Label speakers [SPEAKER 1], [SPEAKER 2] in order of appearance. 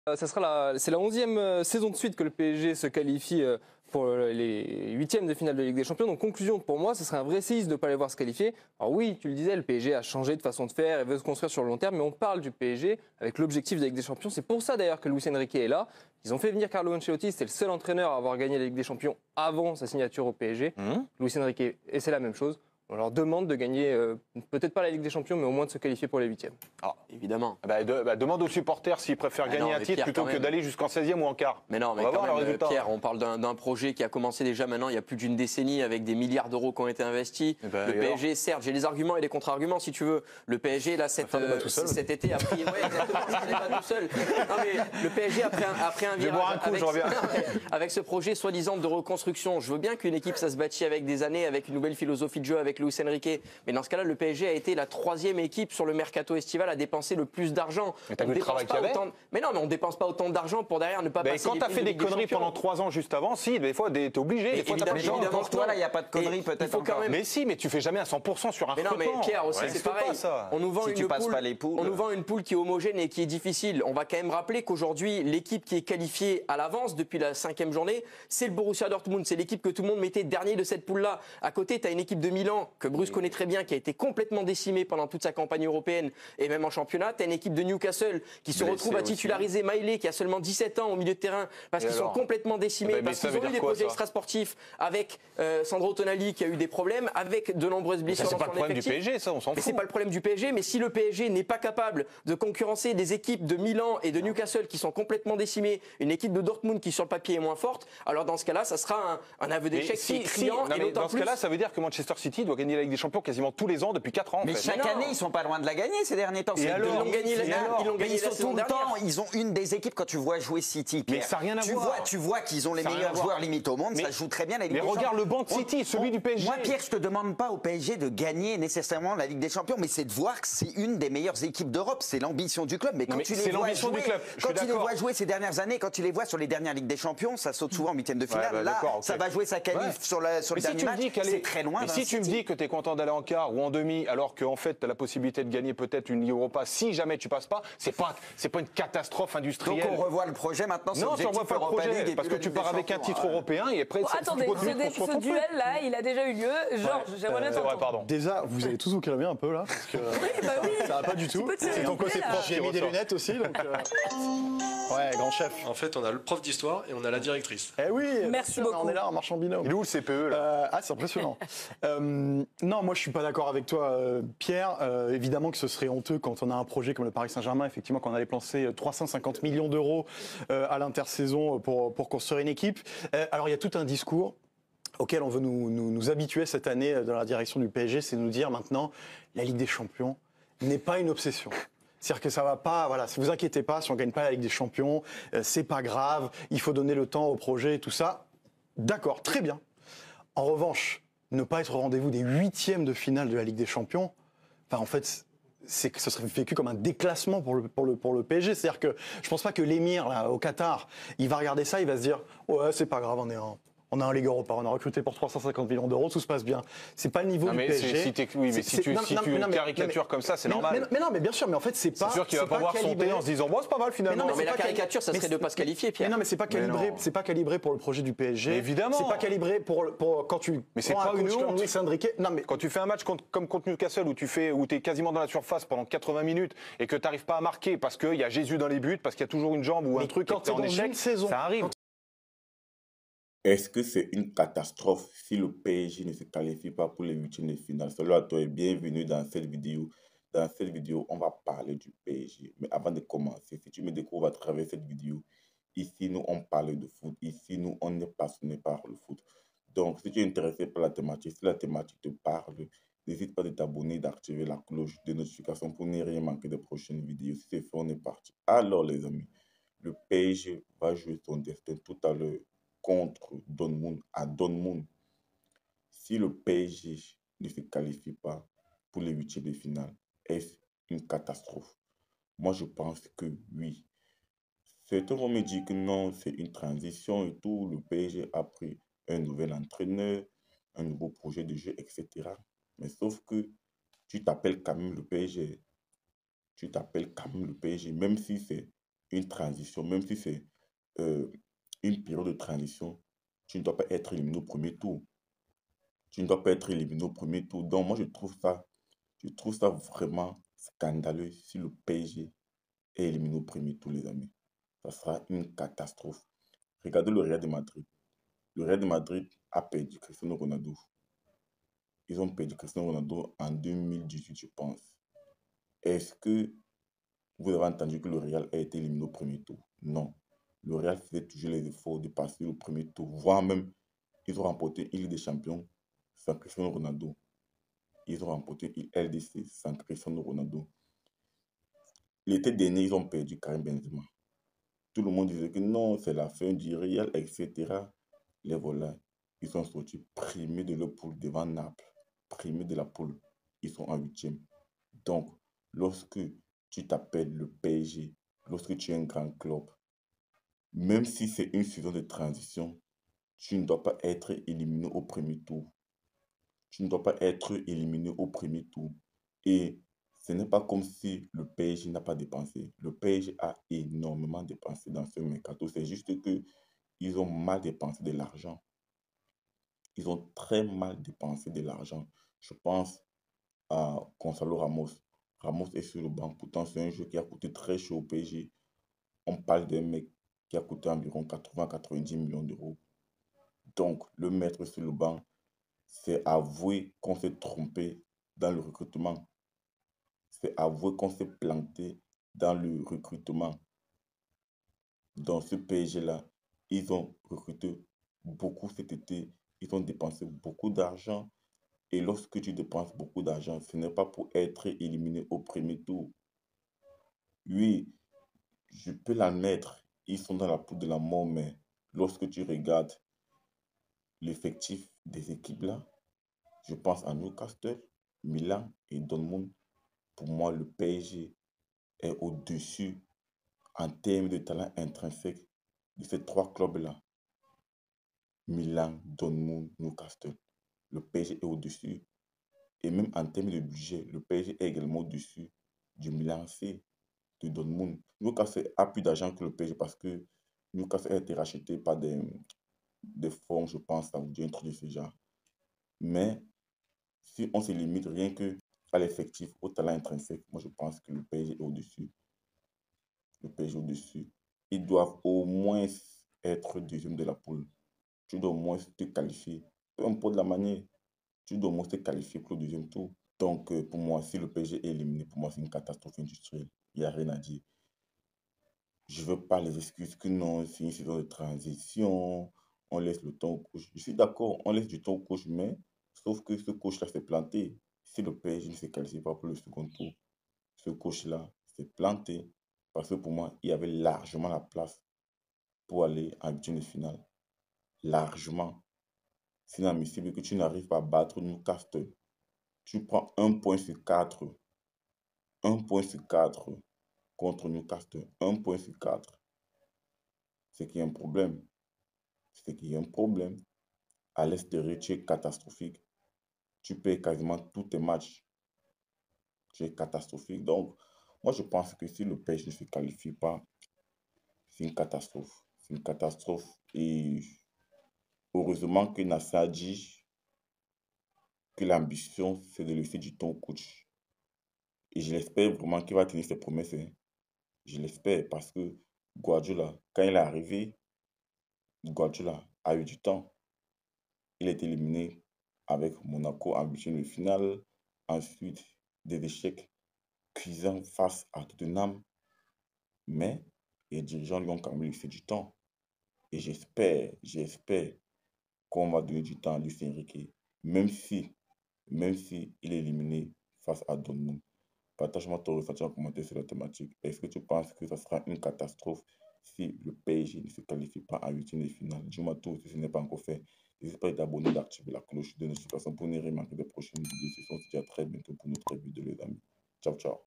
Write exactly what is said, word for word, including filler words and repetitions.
[SPEAKER 1] Euh, ça sera la, c'est la onzième euh, saison de suite que le P S G se qualifie euh, pour euh, les huitièmes de finale de Ligue des Champions. Donc conclusion, pour moi, ce serait un vrai séisme de ne pas les voir se qualifier. Alors oui, tu le disais, le P S G a changé de façon de faire et veut se construire sur le long terme, mais on parle du P S G avec l'objectif de la Ligue des Champions. C'est pour ça d'ailleurs que Luis Enrique est là. Ils ont fait venir Carlo Ancelotti, c'était le seul entraîneur à avoir gagné la Ligue des Champions avant sa signature au P S G. Mmh. Luis Enrique, et c'est la même chose. On leur demande de gagner, euh, peut-être pas la Ligue des Champions, mais au moins de se qualifier pour les huitièmes.
[SPEAKER 2] Ah, évidemment.
[SPEAKER 3] Bah, de, bah, demande aux supporters s'ils préfèrent
[SPEAKER 2] ah
[SPEAKER 3] gagner
[SPEAKER 2] non,
[SPEAKER 3] un titre
[SPEAKER 2] Pierre,
[SPEAKER 3] plutôt que d'aller jusqu'en seizième ou en quart.
[SPEAKER 2] Mais non, mais
[SPEAKER 3] on
[SPEAKER 2] quand
[SPEAKER 3] va
[SPEAKER 2] même, Pierre, on parle d'un projet qui a commencé déjà maintenant il y a plus d'une décennie avec des milliards d'euros qui ont été investis.
[SPEAKER 3] Ben,
[SPEAKER 2] le P S G, certes, j'ai les arguments et les contre-arguments si tu veux. Le P S G, là, cette, euh, cet été a pris. Ouais, exactement, je ne pas tout seul. Non, mais le P S G a pris un, a pris un virage
[SPEAKER 3] un coup,
[SPEAKER 2] avec,
[SPEAKER 3] reviens.
[SPEAKER 2] avec ce projet soi-disant de reconstruction. Je veux bien qu'une équipe, ça se bâtit avec des années, avec une nouvelle philosophie de jeu, avec Luis Enrique. Mais dans ce cas-là, le P S G a été la troisième équipe sur le mercato estival à dépenser le plus d'argent.
[SPEAKER 3] Mais t'as vu le travail qu'il y avait
[SPEAKER 2] autant... Mais non, mais on dépense pas autant d'argent pour derrière ne pas
[SPEAKER 3] mais
[SPEAKER 2] passer.
[SPEAKER 3] Quand t'as fait des conneries
[SPEAKER 2] champions.
[SPEAKER 3] pendant trois ans juste avant, si, des fois t'es obligé. Des fois,
[SPEAKER 2] évidemment,
[SPEAKER 3] t'as pas
[SPEAKER 2] évidemment
[SPEAKER 4] pour toi, là, il n'y a pas de conneries peut-être encore.
[SPEAKER 3] Même... Mais si, mais tu fais jamais à cent pour cent sur un
[SPEAKER 2] mais non, mais Pierre aussi,
[SPEAKER 3] ouais,
[SPEAKER 2] c'est pareil.
[SPEAKER 3] Pas, ça.
[SPEAKER 2] On nous vend
[SPEAKER 4] si
[SPEAKER 2] une
[SPEAKER 4] tu passes
[SPEAKER 2] poule,
[SPEAKER 4] pas les poules,
[SPEAKER 2] on nous vend une poule qui est homogène et qui est difficile. On va quand même rappeler qu'aujourd'hui, l'équipe qui est qualifiée à l'avance depuis la cinquième journée, c'est le Borussia Dortmund. C'est l'équipe que tout le monde mettait dernier de cette poule-là. À côté, tu as une équipe de Milan que Bruce connaît très bien, qui a été complètement décimée pendant toute sa campagne européenne et même en championnat. Tu as une équipe de Newcastle qui se retrouve à titulariser Maillet, qui a seulement dix-sept ans au milieu de terrain, parce qu'ils sont complètement décimés,
[SPEAKER 3] bah,
[SPEAKER 2] parce qu'ils ont eu des
[SPEAKER 3] quoi,
[SPEAKER 2] projets extrasportifs avec euh, Sandro Tonali qui a eu des problèmes, avec de nombreuses blessures.
[SPEAKER 3] C'est pas le problème du P S G, ça, on s'en fout.
[SPEAKER 2] C'est pas le problème du P S G, mais si le P S G n'est pas capable de concurrencer des équipes de Milan et de Newcastle qui sont complètement décimées, une équipe de Dortmund qui sur le papier est moins forte, alors dans ce cas-là, ça sera un, un aveu d'échec
[SPEAKER 3] si,
[SPEAKER 2] criant.
[SPEAKER 3] Si, non,
[SPEAKER 2] et
[SPEAKER 3] dans ce
[SPEAKER 2] plus...
[SPEAKER 3] cas-là, ça veut dire que Manchester City doit gagner la Ligue des Champions quasiment tous les ans depuis quatre ans.
[SPEAKER 4] Mais
[SPEAKER 3] en fait.
[SPEAKER 4] chaque
[SPEAKER 2] mais
[SPEAKER 4] année, ils sont pas loin de la gagner ces derniers temps.
[SPEAKER 3] Et alors,
[SPEAKER 2] ils l'ont gagné, la, ils l'ont gagné
[SPEAKER 4] ils
[SPEAKER 2] la
[SPEAKER 4] sont
[SPEAKER 2] saison
[SPEAKER 4] tout le
[SPEAKER 2] dernière.
[SPEAKER 4] temps. Ils ont une des équipes quand tu vois jouer City. Pierre,
[SPEAKER 3] mais ça n'a rien à
[SPEAKER 4] tu
[SPEAKER 3] voir.
[SPEAKER 4] Vois, tu vois qu'ils ont les meilleurs joueurs limite au monde.
[SPEAKER 3] Mais,
[SPEAKER 4] ça joue très bien la Ligue
[SPEAKER 3] mais
[SPEAKER 4] des Champions.
[SPEAKER 3] Mais regarde le banc de City,
[SPEAKER 4] on,
[SPEAKER 3] celui
[SPEAKER 4] on,
[SPEAKER 3] du P S G.
[SPEAKER 4] Moi, Pierre, je te demande pas au P S G de gagner nécessairement la Ligue des Champions, mais c'est de voir que c'est une des meilleures équipes d'Europe. C'est l'ambition du club. Mais quand
[SPEAKER 3] mais
[SPEAKER 4] tu les vois jouer,
[SPEAKER 3] du club.
[SPEAKER 4] quand tu les vois jouer ces dernières années, quand tu les vois sur les dernières Ligues des Champions, ça saute souvent en huitième de finale.
[SPEAKER 3] Ouais, bah,
[SPEAKER 4] Là,
[SPEAKER 3] okay.
[SPEAKER 4] ça va jouer sa qualif ouais. sur, la, sur le
[SPEAKER 3] mais
[SPEAKER 4] dernier
[SPEAKER 3] si
[SPEAKER 4] match. C'est très loin.
[SPEAKER 3] Mais si tu me dis que tu es content d'aller en quart ou en demi, alors qu'en fait tu as la possibilité de gagner peut-être une Ligue Europa, si jamais tu passes pas, c'est pas c'est pas une catastrophe industrielle.
[SPEAKER 4] Donc on revoit le projet maintenant.
[SPEAKER 3] Non, tu revois pas le projet parce que tu pars avec un titre européen et après.
[SPEAKER 5] Bon, attendez, ce, ce duel-là, il a déjà eu lieu. Georges, j'aimerais bien t'entendre.
[SPEAKER 6] Déjà, vous allez tous vous calmer un peu là, parce que
[SPEAKER 5] oui, bah oui.
[SPEAKER 6] ça va pas du tout.
[SPEAKER 5] C'est
[SPEAKER 6] ton côté prof. J'ai mis des lunettes aussi, donc. Euh... Ouais, grand chef.
[SPEAKER 7] En fait, on a le prof d'histoire et on a la directrice.
[SPEAKER 6] Eh oui.
[SPEAKER 5] Merci
[SPEAKER 6] sûr,
[SPEAKER 5] beaucoup.
[SPEAKER 6] On est là en marchant binôme.
[SPEAKER 3] Il est où le C P E là
[SPEAKER 6] euh, Ah, c'est impressionnant. euh, non, moi je suis pas d'accord avec toi, euh, Pierre. Euh, évidemment que ce serait honteux quand on a un projet comme le Paris Saint-Germain, effectivement, qu'on allait placer trois cent cinquante millions d'euros euh, à l'intersaison pour pour construire une équipe. Euh, alors il y a tout un discours auquel on veut nous, nous, nous habituer cette année dans la direction du P S G, c'est nous dire maintenant la Ligue des Champions n'est pas une obsession. C'est-à-dire que ça va pas, voilà, si vous inquiétez pas, si on gagne pas la Ligue des Champions, euh, c'est pas grave, il faut donner le temps au projet et tout ça. D'accord, très bien. En revanche, ne pas être au rendez-vous des huitièmes de finale de la Ligue des Champions, enfin en fait, c'est que ce serait vécu comme un déclassement pour le, pour le, pour le P S G. C'est-à-dire que je pense pas que l'émir là au Qatar, il va regarder ça, il va se dire ouais, c'est pas grave, on est en On a un Ligue Europa, on a recruté pour trois cent cinquante millions d'euros, tout se passe bien. C'est pas le niveau
[SPEAKER 3] non,
[SPEAKER 6] du
[SPEAKER 3] mais
[SPEAKER 6] P S G.
[SPEAKER 3] Si oui, mais si tu,
[SPEAKER 6] non,
[SPEAKER 3] si
[SPEAKER 6] non,
[SPEAKER 3] tu
[SPEAKER 6] non,
[SPEAKER 3] caricatures comme ça, c'est normal.
[SPEAKER 6] Mais, mais non, mais bien sûr, mais en fait, c'est pas.
[SPEAKER 3] C'est sûr qu'il va pas voir son thé en se disant, bon, c'est pas mal finalement.
[SPEAKER 2] Mais, non, mais, mais la caricature, ça serait de ne pas se qualifier, Pierre.
[SPEAKER 6] Mais non, mais c'est pas calibré, c'est pas calibré pour le projet du P S G.
[SPEAKER 3] Mais évidemment.
[SPEAKER 6] C'est pas calibré pour, pour quand tu.
[SPEAKER 3] Mais c'est pas une honte.
[SPEAKER 6] Luis Enrique. Non, mais
[SPEAKER 3] quand tu fais un match contre, comme contre Newcastle où tu fais, où t'es quasiment dans la surface pendant quatre-vingts minutes et que t'arrives pas à marquer parce qu'il y a Jésus dans les buts, parce qu'il y a toujours une jambe ou un truc
[SPEAKER 6] quand t'es en échec,
[SPEAKER 3] ça arrive.
[SPEAKER 8] Est-ce que c'est une catastrophe si le P S G ne se qualifie pas pour les huitièmes de finale? Salut à toi et bienvenue dans cette vidéo. Dans cette vidéo, on va parler du P S G. Mais avant de commencer, si tu me découvres à travers cette vidéo, ici, nous, on parle de foot. Ici, nous, on est passionné par le foot. Donc, si tu es intéressé par la thématique, si la thématique te parle, n'hésite pas de t'abonner, d'activer la cloche de notification pour ne rien manquer des prochaines vidéos. Si c'est fait, on est parti. Alors, les amis, le P S G va jouer son destin tout à l'heure contre Dortmund à Dortmund. Si le P S G ne se qualifie pas pour les huitièmes de finale, est-ce une catastrophe? Moi, je pense que oui. Certains vont me dire que non, c'est une transition et tout. Le P S G a pris un nouvel entraîneur, un nouveau projet de jeu, et cetera. Mais sauf que tu t'appelles quand même le P S G. Tu t'appelles quand même le P S G, même si c'est une transition, même si c'est euh, une période de transition, tu ne dois pas être éliminé au premier tour. Tu ne dois pas être éliminé au premier tour. Donc, moi, je trouve ça, je trouve ça vraiment scandaleux si le P S G est éliminé au premier tour, les amis. Ça sera une catastrophe. Regardez le Real de Madrid. Le Real de Madrid a perdu Cristiano Ronaldo. Ils ont perdu Cristiano Ronaldo en deux mille dix-huit, je pense. Est-ce que vous avez entendu que le Real a été éliminé au premier tour? Non. Le Real faisait toujours les efforts de passer au premier tour, voire même, ils ont remporté une Ligue des Champions sans Cristiano Ronaldo. Ils ont remporté une L D C sans Cristiano Ronaldo. L'été dernier, ils ont perdu Karim Benzema. Tout le monde disait que non, c'est la fin du Real, et cetera. Les voilà, ils sont sortis primés de leur poule devant Naples. Primés de la poule. Ils sont en huitième. Donc, lorsque tu t'appelles le P S G, lorsque tu es un grand club, même si c'est une saison de transition, tu ne dois pas être éliminé au premier tour. Tu ne dois pas être éliminé au premier tour. Et ce n'est pas comme si le P S G n'a pas dépensé. Le P S G a énormément dépensé dans ce mercato. C'est juste que ils ont mal dépensé de l'argent. Ils ont très mal dépensé de l'argent. Je pense à Gonzalo Ramos. Ramos est sur le banc. Pourtant, c'est un jeu qui a coûté très cher au P S G. On parle d'un mec qui a coûté environ quatre-vingts à quatre-vingt-dix millions d'euros. Donc, le mettre sur le banc, c'est avouer qu'on s'est trompé dans le recrutement. C'est avouer qu'on s'est planté dans le recrutement. Dans ce P S G-là, ils ont recruté beaucoup cet été. Ils ont dépensé beaucoup d'argent. Et lorsque tu dépenses beaucoup d'argent, ce n'est pas pour être éliminé au premier tour. Oui, je peux l'admettre, ils sont dans la poule de la mort, mais lorsque tu regardes l'effectif des équipes-là, je pense à Newcastle, Milan et Dortmund. Pour moi, le P S G est au-dessus en termes de talent intrinsèque de ces trois clubs-là. Milan, Dortmund, Newcastle. Le P S G est au-dessus. Et même en termes de budget, le P S G est également au-dessus du Milan C, de Dortmund. Newcastle a plus d'argent que le P S G parce que Newcastle a été racheté par des, des fonds, je pense, ça vous dit un truc de ce genre. Mais si on se limite rien que à l'effectif, au talent intrinsèque, moi je pense que le P S G est au-dessus. Le P S G est au-dessus. Ils doivent au moins être deuxième de la poule. Tu dois au moins te qualifier. Peu importe la manière, tu dois au moins te qualifier pour le deuxième tour. Donc, euh, pour moi, si le P S G est éliminé, pour moi, c'est une catastrophe industrielle. Il n'y a rien à dire. Je ne veux pas les excuses que non, c'est une saison de transition, on laisse le temps au coach. Je suis d'accord, on laisse du temps au coach, mais sauf que ce coach-là s'est planté. Si le P S G ne se qualifie pas pour le second tour, ce coach-là s'est planté. Parce que pour moi, il y avait largement la place pour aller en huitième de finale. Largement. C'est inadmissible que tu n'arrives pas à battre Newcastle. Tu prends un point sur quatre. Un point sur quatre contre Newcastle. Un point sur quatre. C'est qu'il y a un problème. C'est qu'il y a un problème. À l'extérieur, tu es catastrophique. Tu perds quasiment tous tes matchs. Tu es catastrophique. Donc, moi, je pense que si le P S G ne se qualifie pas, c'est une catastrophe. C'est une catastrophe. Et heureusement que Nasser a dit que l'ambition, c'est de laisser du temps au coach. Et je l'espère vraiment qu'il va tenir ses promesses. Hein. Je l'espère parce que Guardiola, quand il est arrivé, Guardiola a eu du temps. Il est éliminé avec Monaco en huitième de finale. Ensuite, des échecs cuisants face à Tottenham. Mais les dirigeants lui ont quand même laissé du temps. Et j'espère, j'espère qu'on va donner du temps à Luis Enrique. Même si, même si il est éliminé face à Dortmund. Partage-moi ton ressenti en commentaire sur la thématique. Est-ce que tu penses que ça sera une catastrophe si le P S G ne se qualifie pas en huitième de finale? Dis-moi tout si ce n'est pas encore fait. N'hésite pas à t'abonner, d'activer la cloche de notification pour ne rien manquer des prochaines vidéos. On se dit à très bientôt pour notre vidéo, les amis. Ciao, ciao.